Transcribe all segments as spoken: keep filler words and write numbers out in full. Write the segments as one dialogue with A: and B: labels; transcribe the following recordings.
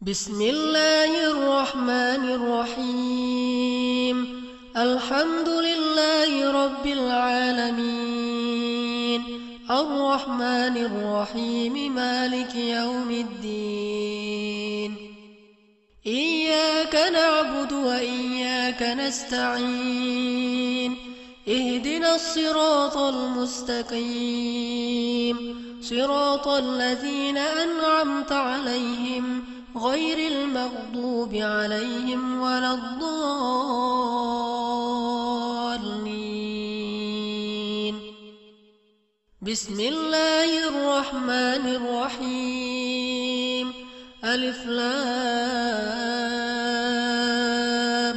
A: بسم الله الرحمن الرحيم. الحمد لله رب العالمين، الرحمن الرحيم، مالك يوم الدين. إياك نعبد وإياك نستعين، اهدنا الصراط المستقيم، صراط الذين أنعمت عليهم غير المغضوب عليهم ولا الضالين. بسم الله الرحمن الرحيم. ألف لام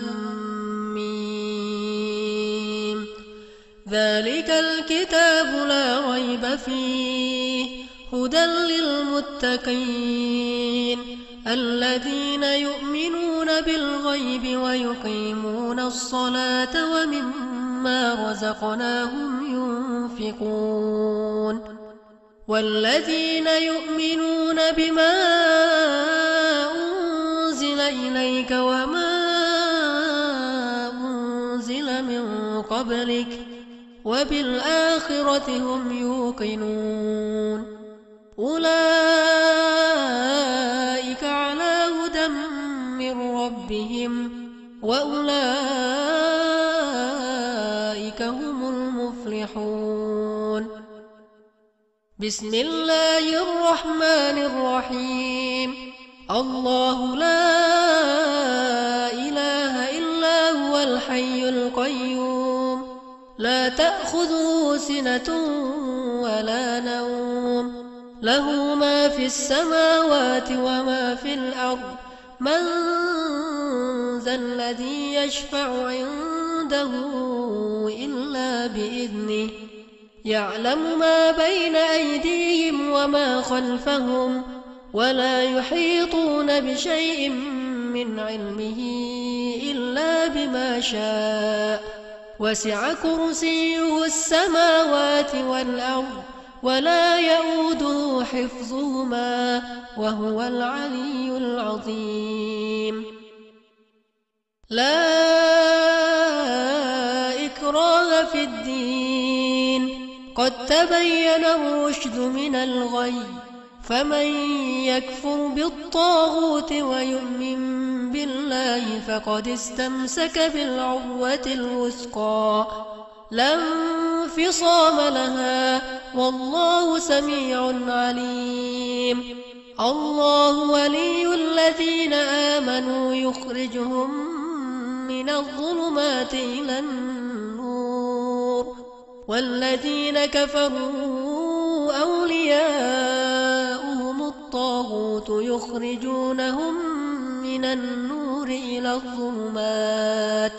A: ميم. ذلك الكتاب لا ريب فيه، هدى للمتقين الذين يؤمنون بالغيب ويقيمون الصلاة ومما رزقناهم ينفقون والذين يؤمنون بما أنزل إليك وما أنزل من قبلك وبالآخرة هم يوقنون. أولئك على هدى من ربهم وأولئك هم المفلحون. بسم الله الرحمن الرحيم. الله لا إله إلا هو الحي القيوم، لا تأخذه سنة ولا نوم، له ما في السماوات وما في الأرض. من ذا الذي يشفع عنده إلا بإذنه، يعلم ما بين أيديهم وما خلفهم، ولا يحيطون بشيء من علمه إلا بما شاء. وسع كرسيه السماوات والأرض ولا يؤوده حفظهما وهو العلي العظيم. لا إكراه في الدين، قد تبين الرشد من الغي، فمن يكفر بالطاغوت ويؤمن بالله فقد استمسك بالعروة الوثقى لا انفصام لها، والله سميع عليم. الله ولي الذين آمنوا يخرجهم من الظلمات إلى النور، والذين كفروا أولياؤهم الطاغوت يخرجونهم من النور إلى الظلمات.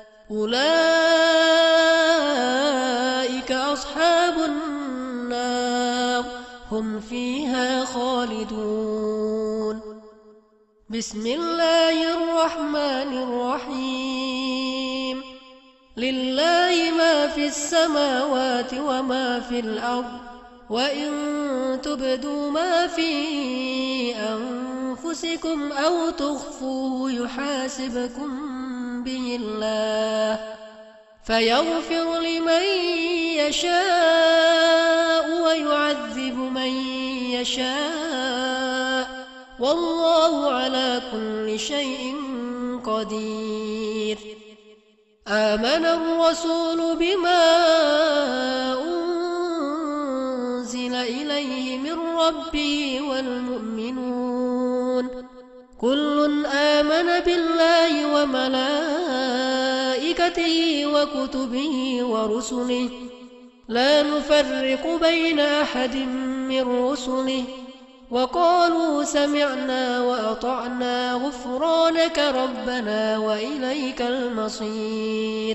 A: أولئك أصحاب النار، هم فيها خالدون. بسم الله الرحمن الرحيم. لله ما في السماوات وما في الأرض، وإن تبدوا ما في أنفسكم أو تخفوه يحاسبكم به الله، فيغفر لمن يشاء ويعذب من يشاء، والله على كل شيء قدير. آمن الرسول بما أنزل إليه من ربه والمؤمنون كل آمن بالله وملائكته وكتبه ورسله، لا نفرق بين أحد من رسله، وقالوا سمعنا وأطعنا غفرانك ربنا وإليك المصير.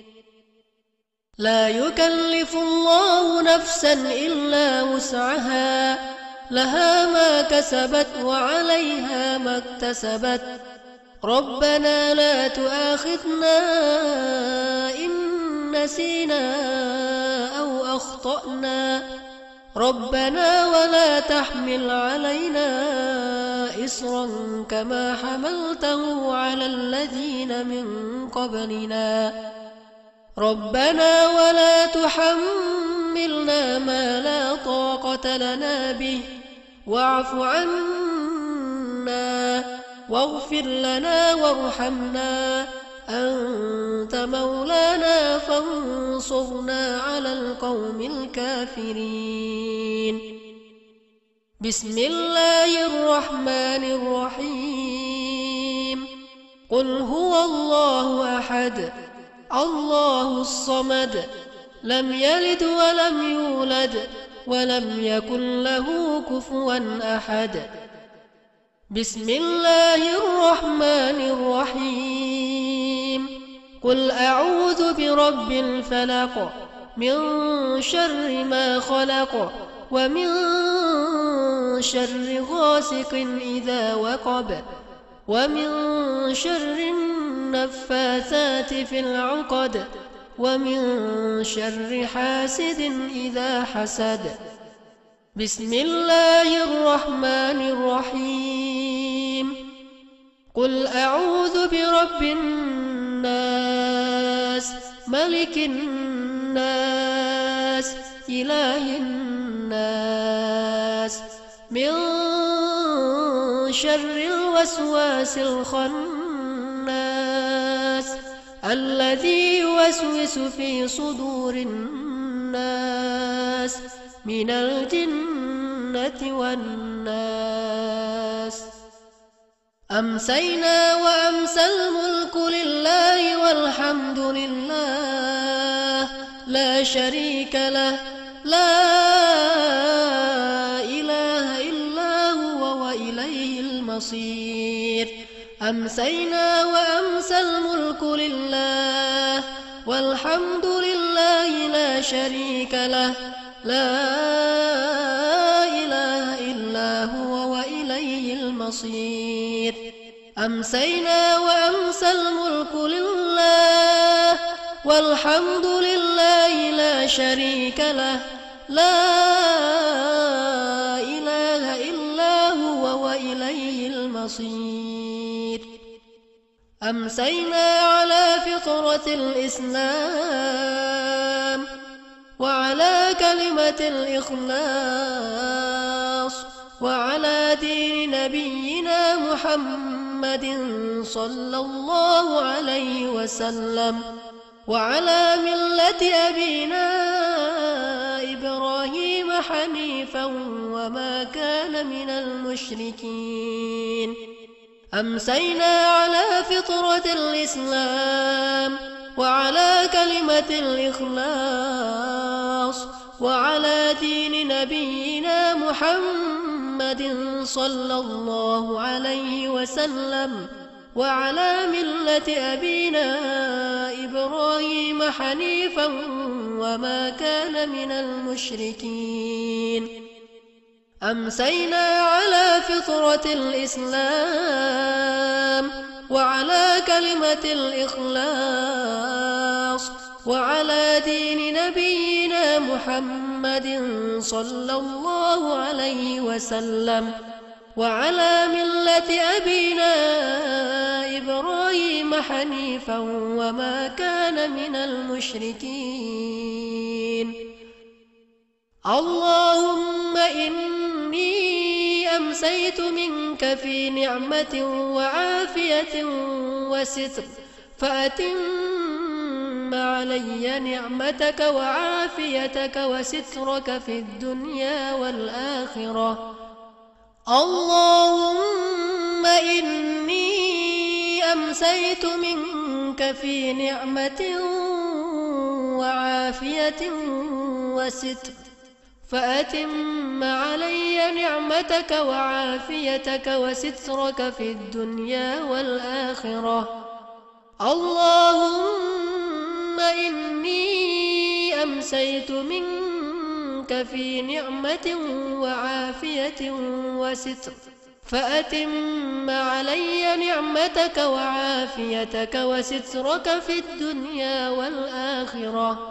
A: لا يكلف الله نفسا إلا وسعها، لها ما كسبت وعليها ما اكتسبت. ربنا لا تؤاخذنا إن نسينا أو أخطأنا، ربنا ولا تحمل علينا إصرا كما حملته على الذين من قبلنا ربنا ولا تحملنا ما لا طاقة لنا به واعف عنا واغفر لنا وارحمنا أنت مولانا فانصرنا على القوم الكافرين. بسم الله الرحمن الرحيم. قل هو الله أحد الله الصمد لم يلد ولم يولد ولم يكن له كفوا أحد. بسم الله الرحمن الرحيم. قل أعوذ برب الفلق من شر ما خلق ومن شر غاسق إذا وقب ومن شر النفاثات في العقد ومن شر حاسد إذا حسد. بسم الله الرحمن الرحيم. قل أعوذ برب الناس ملك الناس إله الناس من شر الوسواس الخناس الذي يوسوس في صدور الناس من الجنة والناس. أمسينا وأمسى الملك لله والحمد لله لا شريك له لا إله إلا هو وإليه المصير. أمسينا وأمسى الملك لله والحمد لله لا شريك له لا إله إلا هو وإليه المصير. أمسينا وأمسى الملك لله والحمد لله لا شريك له لا إله إلا هو وإليه المصير. أمسينا على فطرة الإسلام وعلى كلمة الإخلاص وعلى دين نبينا محمد صلى الله عليه وسلم وعلى ملة أبينا إبراهيم حنيفا وما كان من المشركين. أمسينا على فطرة الإسلام وعلى كلمة الإخلاص وعلى دين نبينا محمد صلى الله عليه وسلم وعلى ملة أبينا إبراهيم حنيفا وما كان من المشركين. أمسينا على فطرة الإسلام وعلى كلمة الإخلاص وعلى دين نبينا محمد صلى الله عليه وسلم وعلى ملة أبينا إبراهيم حنيفا وما كان من المشركين. اللهم إني أمسيت منك في نعمة وعافية وستر فأتم علي نعمتك وعافيتك وسترك في الدنيا والآخرة. اللهم إني أمسيت منك في نعمة وعافية وستر فأتم علي نعمتك وعافيتك وسترك في الدنيا والآخرة. اللهم إني أمسيت منك في نعمة وعافية وستر فأتم علي نعمتك وعافيتك وسترك في الدنيا والآخرة.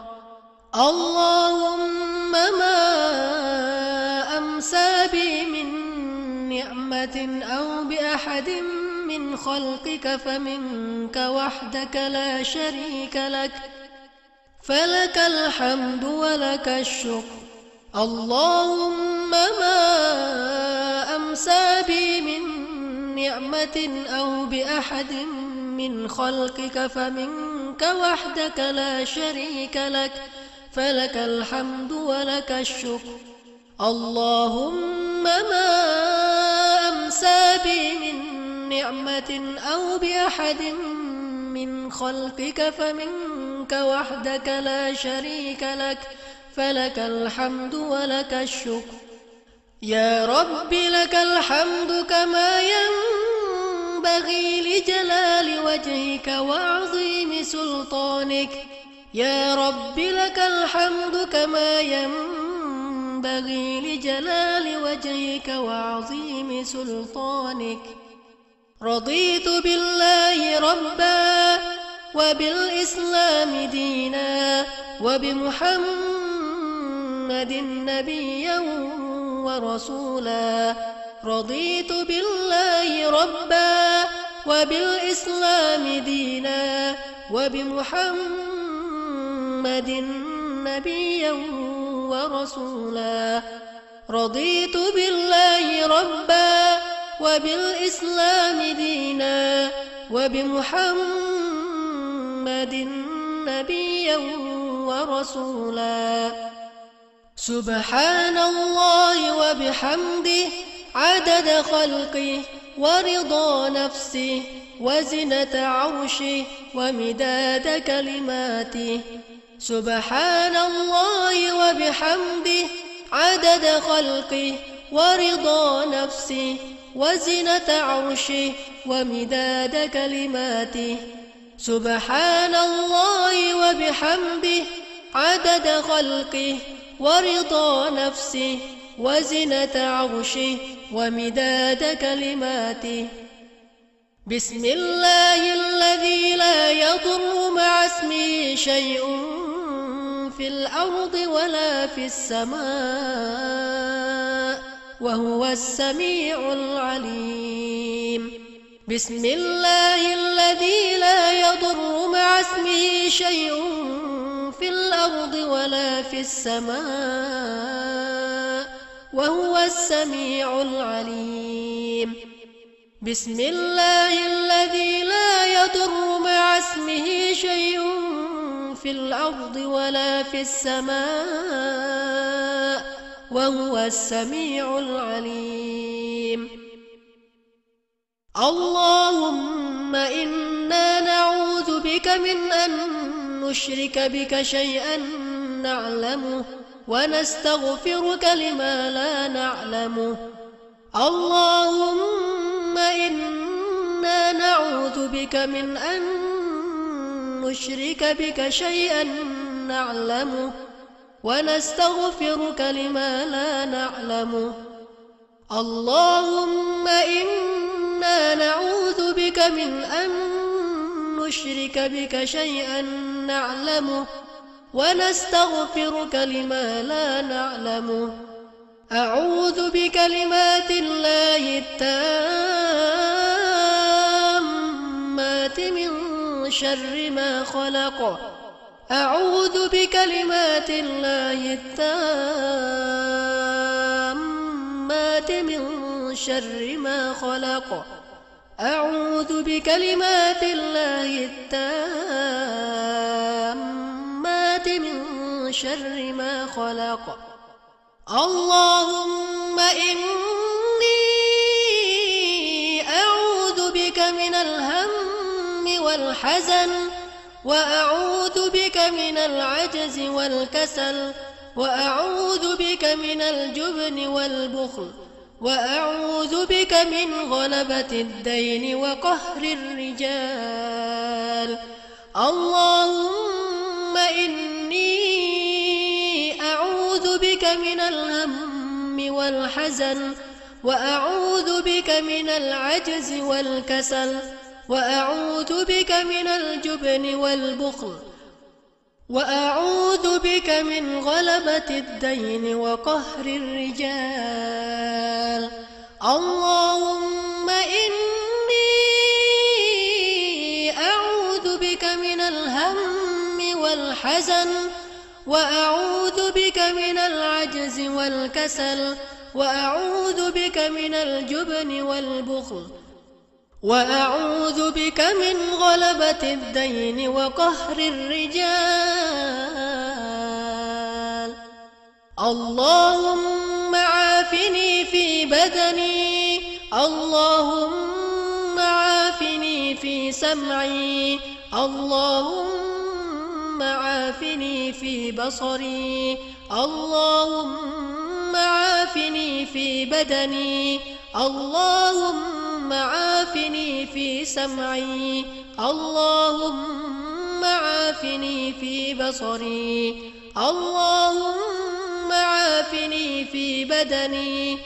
A: اللهم ما أمسى بي من نعمة بنعمة أو بأحد من خلقك فمنك وحدك لا شريك لك، فلك الحمد ولك الشكر. اللهم ما أمسى بي من نعمة أو بأحد من خلقك فمنك وحدك لا شريك لك، فلك الحمد ولك الشكر. اللهم ما أمسى بي من نعمة أو بأحد من خلقك فمنك وحدك لا شريك لك، فلك الحمد ولك الشكر. يا رب لك الحمد كما ينبغي لجلال وجهك وعظيم سلطانك. يا رب لك الحمد كما ينبغي لجلال وجهك وعظيم سلطانك. رضيت بالله ربا وبالإسلام دينا وبمحمد نبيا ورسولا. رضيت بالله ربا وبالإسلام دينا وبمحمد نبيا ورسولا. رضيت بالله ربا وبالإسلام دينا وبمحمد نبيا ورسولا. سبحان الله وبحمده عدد خلقه ورضا نفسه وزنة عرشه ومداد كلماته. سبحان الله وبحمده عدد خلقه ورضا نفسه وزنة عرشه ومداد كلماته. سبحان الله وبحمده عدد خلقه ورضا نفسه وزنة عرشه ومداد كلماته. بسم الله الذي لا يضر مع اسمه شيء في الأرض ولا في السماء وهو السميع العليم. بسم الله الذي لا يضر مع اسمه شيء في الأرض ولا في السماء وهو السميع العليم. بسم الله الذي لا يضر مع اسمه شيء في الأرض ولا في السماء وهو السميع العليم. اللهم إنا نعوذ بك من أن نشرك بك شيئا نعلمه ونستغفرك لما لا نعلمه. اللهم إنا نعوذ بك من أن نشرك بك شيئا نعلمه ونستغفرك لما لا نعلمه. اللهم إنا نعوذ بك من أن نشرك بك شيئا نعلمه ونستغفرك لما لا نعلمه. أعوذ بكلمات الله التامات من شر ما خلق. أعوذ بكلمات الله التامات من شر ما خلق. أعوذ بكلمات الله التامات من شر ما خلق. اللهم إني أعوذ بك من الهم والحزن وأعوذ بك من العجز والكسل وأعوذ بك من الجبن والبخل وأعوذ بك من غلبة الدين وقهر الرجال. اللهم إني أعوذ بك من الهم والحزن وأعوذ بك من العجز والكسل وأعوذ بك من الجبن والبخل وأعوذ بك من غلبة الدين وقهر الرجال. اللهم إني أعوذ بك من الهم والحزن وأعوذ بك من العجز والكسل وأعوذ بك من الجبن والبخل وأعوذ بك من غلبة الدين وقهر الرجال. اللهم عافني في بدني، اللهم عافني في سمعي، اللهم عافني في بصري، اللهم عافني في بدني، اللهم عافني في سمعي، اللهم عافني في بصري، اللهم عافني في بدني،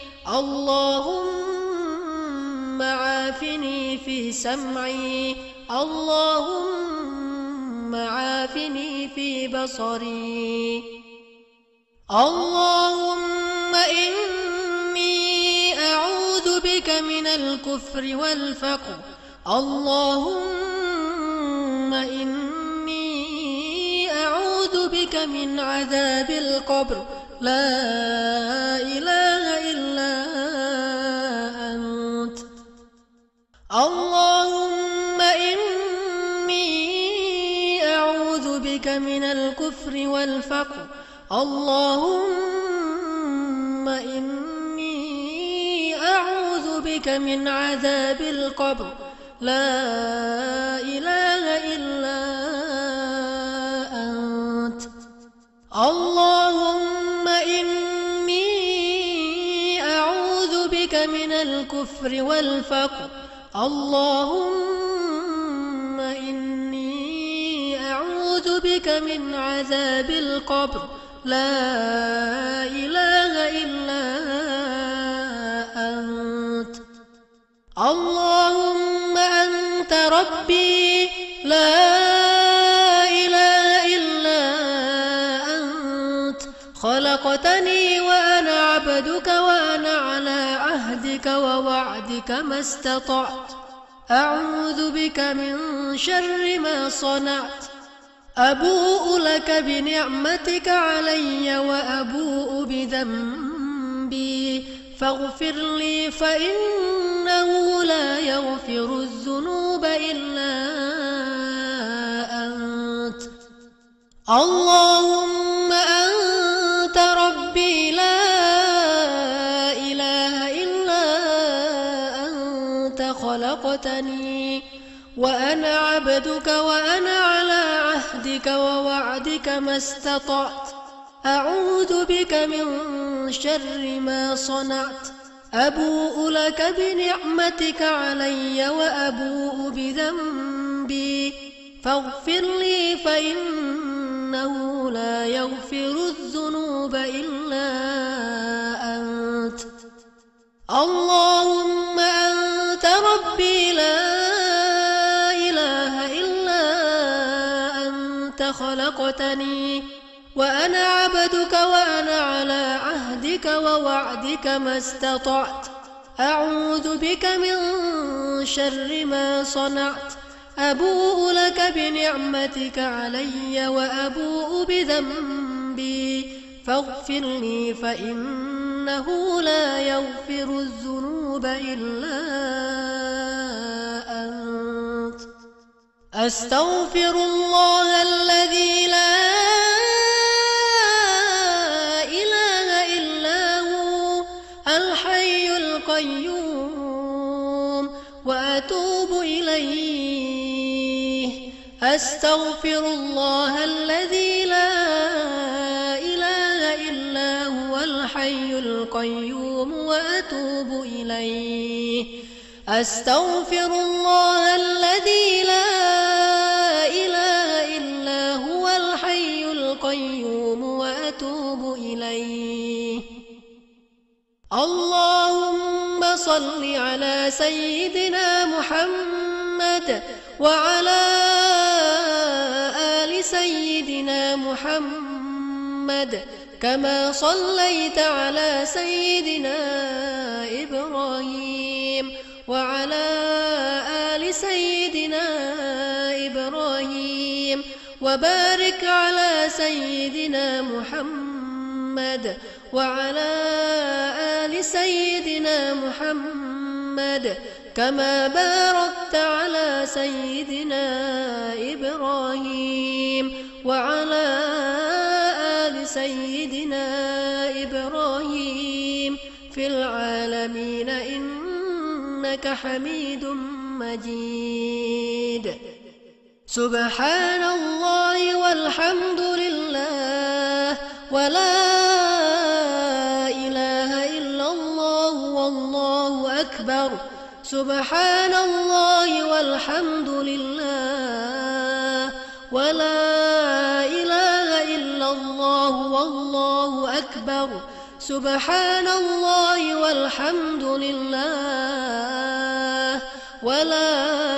A: اللهم عافني في سمعي، اللهم عافني في بصري. اللهم إني أعوذ بك من الكفر والفقر، اللهم إني أعوذ بك من عذاب القبر، لا إله إلا أنت. اللهم إني أعوذ بك من الكفر والفقر، اللهم إني أعوذ بك من عذاب القبر، لا إله إلا أنت. اللهم إني أعوذ بك من الكفر والفقر، اللهم إني أعوذ بك من عذاب القبر، لا إله إلا أنت. اللهم أنت ربي، لا إله إلا أنت، خلقتني وأنا عبدك وأنا على عهدك ووعدك ما استطعت، أعوذ بك من شر ما صنعت، أبوء لك بنعمتك علي وأبوء بذنبي، فاغفر لي فإنه لا يغفر الذنوب إلا أنت. اللهم أنت ربي، لا إله إلا أنت، خلقتني وأنا عبدك وأنا على عهدك ووعدك ما استطعت، أعوذ بك من شر ما صنعت، أبوء لك بنعمتك علي وأبوء بذنبي، فاغفر لي فإنه لا يغفر الذنوب إلا أنت. اللهم أنت ربي، لا خلقتني وأنا عبدك وأنا على عهدك ووعدك ما استطعت، أعوذ بك من شر ما صنعت، أبوء لك بنعمتك علي وأبوء بذنبي، فاغفر لي فإنه لا يغفر الذنوب إلا أنت. أستغفر الله الذي لا إله إلا هو الحي القيوم وأتوب إليه. أستغفر الله الذي لا إله إلا هو الحي القيوم وأتوب إليه. أستغفر الله الذي لا إله إلا هو الحي القيوم وأتوب إليه. اللهم صل على سيدنا محمد وعلى آل سيدنا محمد كما صليت على سيدنا إبراهيم وعلى آل سيدنا إبراهيم وبارك على سيدنا محمد وعلى آل سيدنا محمد كما باركت على سيدنا إبراهيم وعلى آل سيدنا إبراهيم في العالمين إنك حميد مجيد. سبحان الله والحمد لله ولا إله إلا الله والله أكبر. سبحان الله والحمد لله ولا إله إلا الله والله أكبر. سبحان الله والحمد لله ولا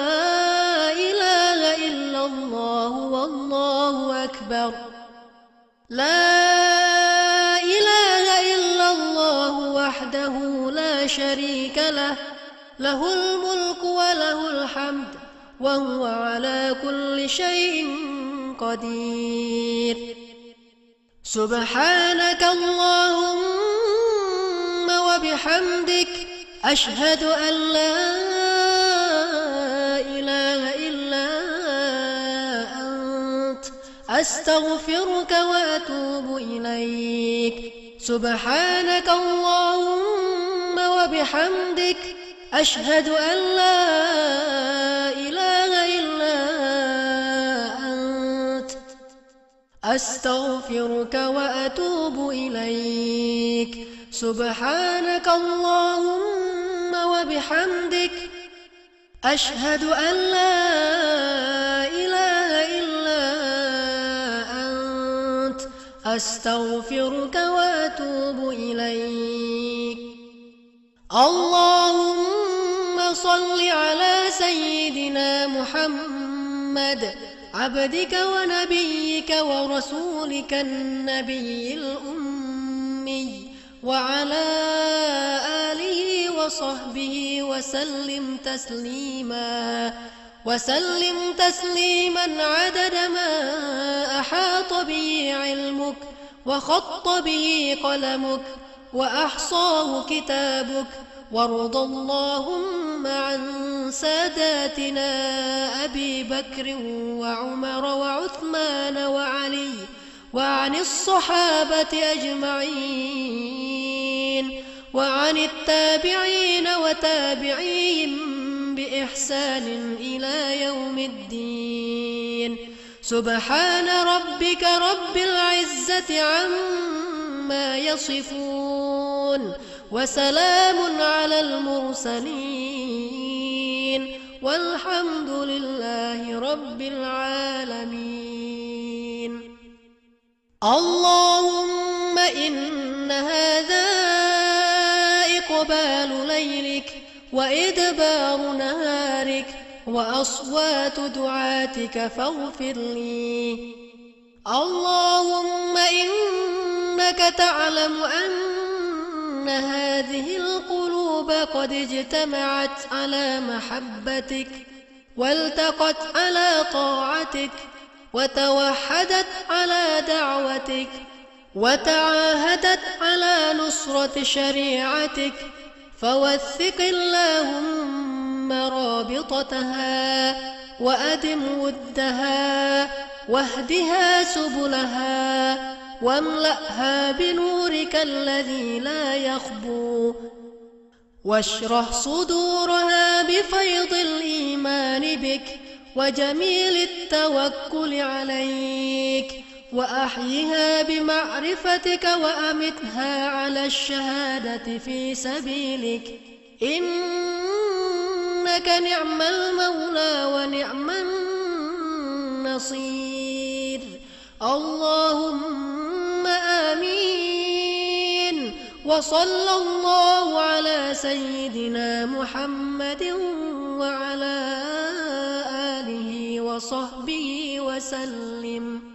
A: إله إلا الله والله أكبر. لا إله إلا الله وحده لا شريك له، له الملك وله الحمد وهو على كل شيء قدير. سبحانك اللهم وبحمدك أشهد أن لا إله إلا أنت أستغفرك وأتوب إليك. سبحانك اللهم وبحمدك أشهد أن لا إله إلا أنت أستغفرك وأتوب إليك. سبحانك اللهم وبحمدك أشهد أن لا إله إلا أنت أستغفرك وأتوب إليك. اللهم صل على سيدنا محمد عبدك ونبيك ورسولك النبي الأمي وعلى آله وصحبه وسلم تسليما وسلم تسليما عدد ما أحاط به علمك وخط به قلمك وأحصاه كتابك. وارض اللهم عن ساداتنا أبي بكر وعمر وعثمان وعلي وعن الصحابة أجمعين وعن التابعين وتابعيهم بإحسان إلى يوم الدين. سبحان ربك رب العزة عما يصفون وسلام على المرسلين والحمد لله رب العالمين. اللهم إن هذا إقبال ليلك وإدبار نهارك وأصوات دعاتك فاغفر لي. اللهم إنك تعلم أن هذه القلوب قد اجتمعت على محبتك والتقت على طاعتك وتوحدت على دعوتك وتعاهدت على نصرة شريعتك، فوثق اللهم رابطتها وأدم ودها واهدها سبلها واملأها بنورك الذي لا يخبو، واشرح صدورها بفيض الإيمان بك وجميل التوكل عليك، وأحيها بمعرفتك وأمتها على الشهادة في سبيلك، إنك نعم المولى ونعم النصير. اللهم آمين. وصلى الله على سيدنا محمد وعلى آله وصحبه وسلم.